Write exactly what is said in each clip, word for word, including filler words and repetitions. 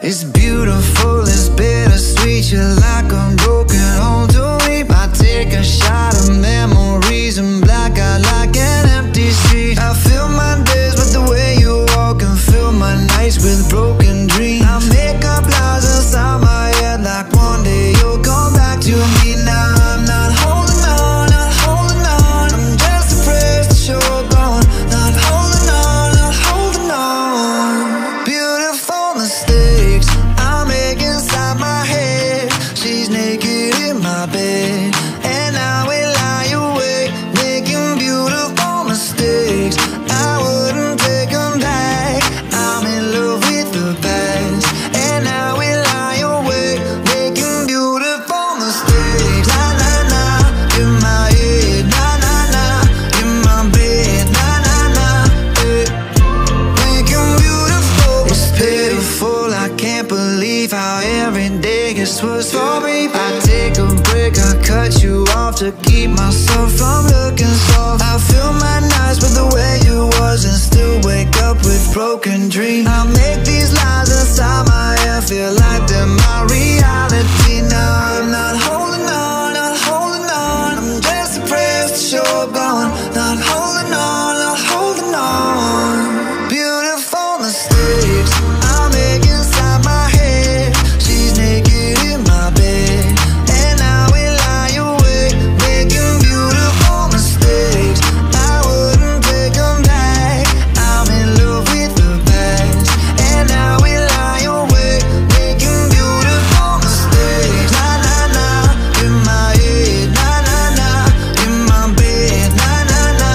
It's beautiful, it's bittersweet. You're like a broken home to me. I take a shot of memories and black out like an empty street. I fill my days with the way you walk and fill my nights with broken dreams. I make up lies inside my head like one day you'll come back to me. Now I'm not holding on, not holding on. I'm just depressed that you're gone. Not holding on, not holding on. Beautiful mistakes I make inside my head. She's naked in my bed and I will lie awake, making beautiful mistakes. I wouldn't take them back. I'm in love with the past and I will lie awake, making beautiful mistakes. Na na na, in my head. Na na na, in my bed. Na na na, eh. Making beautiful. It's pitiful, I can't believe how every day gets worse for me. I take a break, I cut you off to keep myself from looking soft. I fill my nights with the way you was and still wake up with broken dreams. I make these lies inside my head feel like they're my reality. Now I'm not holding on, not holding on. I'm just depressed that you're gone. Not holding on, not holding on. Beautiful mistakes I make inside my head. She's naked in my bed and I will lie awake, making beautiful mistakes. I wouldn't take them back. I'm in love with the past and I will lie awake, making beautiful mistakes. Na na na, in my head. Na na na, in my bed. Na na na,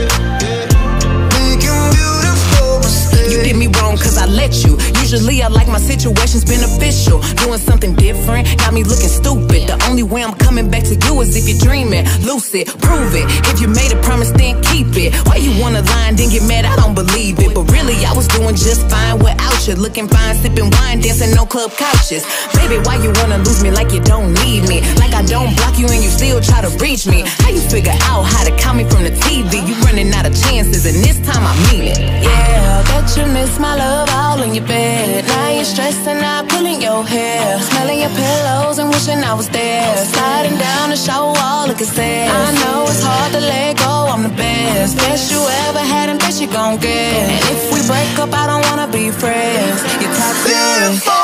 making beautiful mistakes. You did me wrong cause I let you. Usually I like my situations beneficial. Doing something different got me looking stupid. The only way I'm coming back to you is if you're dreaming. Lucid, prove it. If you made a promise, then keep it. Why you wanna lie and then get mad? I don't believe it. But really, I was doing just fine without you. Looking fine, sipping wine, dancing on club couches. Baby, why you wanna lose me like you don't need me? Like I don't block you and you still try to reach me. How you figure out how to call me from the T V? You running out of chances and this time I mean it. Yeah, bet you miss my love all in your bed. Now you're stressing out, pulling your hair, smelling your pillows and wishing I was there. Sliding down the shower wall, looking sad. I know it's hard to let go, I'm the best. Best you ever had and best you gon' get. And if we break up, I don't wanna be friends. You're toxic.